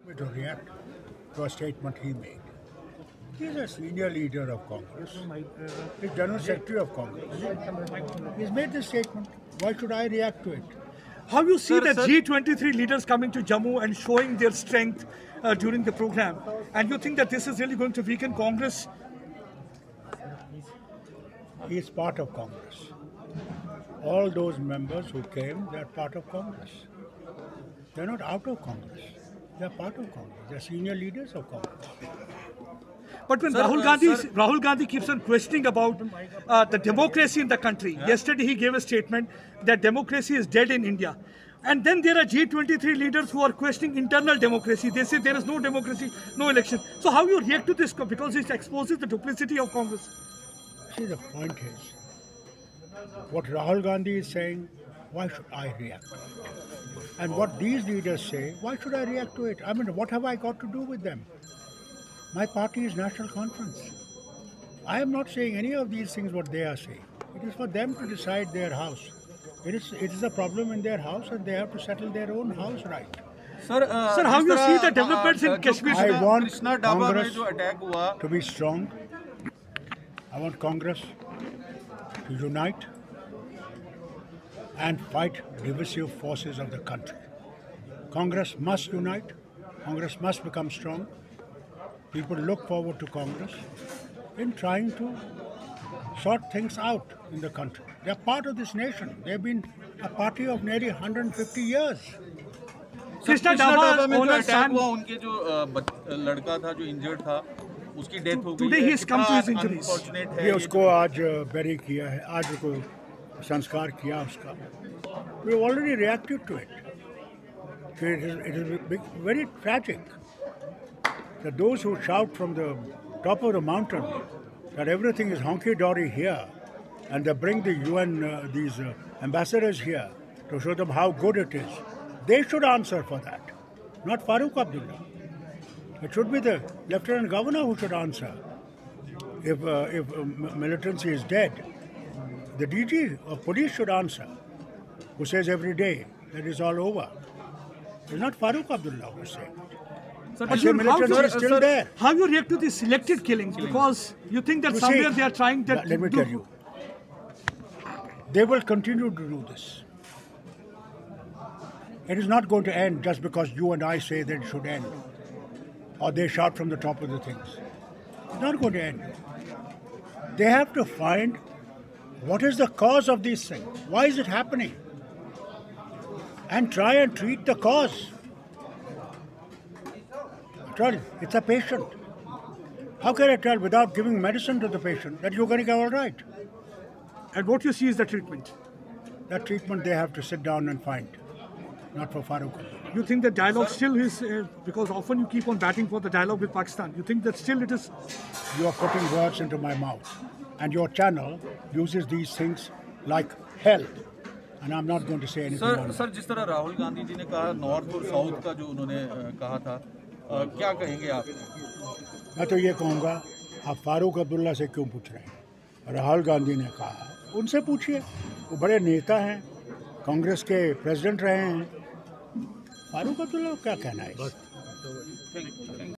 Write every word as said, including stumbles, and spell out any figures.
to react to a statement he made. He's a senior leader of Congress. He's General Secretary of Congress. He's made this statement. Why should I react to it? How you see Sir, the sir. G twenty-three leaders coming to Jammu and showing their strength uh, during the program, and you think that this is really going to weaken Congress? He is part of Congress. All those members who came, they are part of Congress. They're not out of Congress. They're part of Congress. They're senior leaders of Congress. But when Sir, Rahul uh, Gandhi, sir- Rahul Gandhi keeps on questioning about uh, the democracy in the country. Yeah. Yesterday he gave a statement that democracy is dead in India. And then there are G twenty-three leaders who are questioning internal democracy. They say there is no democracy, no election. So how you react to this? Because it exposes the duplicity of Congress. See, the point is, what Rahul Gandhi is saying, why should I react to it? And what these leaders say, why should I react to it? I mean, what have I got to do with them? My party is National Conference. I am not saying any of these things what they are saying. It is for them to decide their house. It is, it is a problem in their house and they have to settle their own house right. Sir uh, Sir, how जिस you तरह, see the uh, developments in जो Kashmir? I Krishna- want Krishna डाबा में Congress जो attack हुआ to be strong. I want Congress to unite and fight divisive forces of the country. Congress must unite. Congress must become strong. People look forward to Congress in trying to sort things out in the country. They are part of this nation. They've been a party of nearly one hundred fifty years. Krishna Krishna dhaba Daba, में जो owner's attack son, हुआ उनके जो uh, बच- लड़का था जो injured था उसकी डेथ हो गई Today है। he has come to his कितना injuries. unfortunate है ये ये उसको आज बेरी किया है, आज उसको संस्कार किया उसका. We have already reacted to it. It is, it is big, very tragic that those who shout from the top of the mountain that everything is honky-dory here, and they bring the U N, uh, these uh, ambassadors here to show them how good it is, they should answer for that, not Farooq Abdullah. It should be the Lieutenant Governor who should answer. If, uh, if uh, militancy is dead, the D G of police should answer, who says every day that it's all over. It's not Farooq Abdullah who said it. Sir, I say how- militancy sir, is still sir, there. how you react to these selected killings? Because you think that You somewhere see, they are trying that. Let me to- tell you, they will continue to do this. It is not going to end just because you and I say that it should end, or they shout from the top of the things. It's not going to end. They have to find what is the cause of these things. Why is it happening? And try and treat the cause. Tell, it's a patient. How can I tell without giving medicine to the patient that you're going to get all right? And what you see is the treatment. That treatment they have to sit down and find, not for Farooq. You think the dialogue still is, uh, because often you keep on batting for the dialogue with Pakistan. You think that still it is. You are putting words into my mouth, and your channel uses these things like hell. And I'm not going to say anything sir on it. Sir जिस तरह राहुल गांधी जी ने कहा north और south का जो उन्होंने अ, कहा था अ, क्या कहेंगे आप? मैं तो ये कहूँगा, आप फारूक अब्दुल्ला से क्यों पूछ रहे हैं? राहुल गांधी ने कहा, उनसे पूछिए. वो बड़े नेता हैं, कांग्रेस के प्रेसिडेंट रहे हैं. फारूक अब्दुल्ला को क्या कहना है?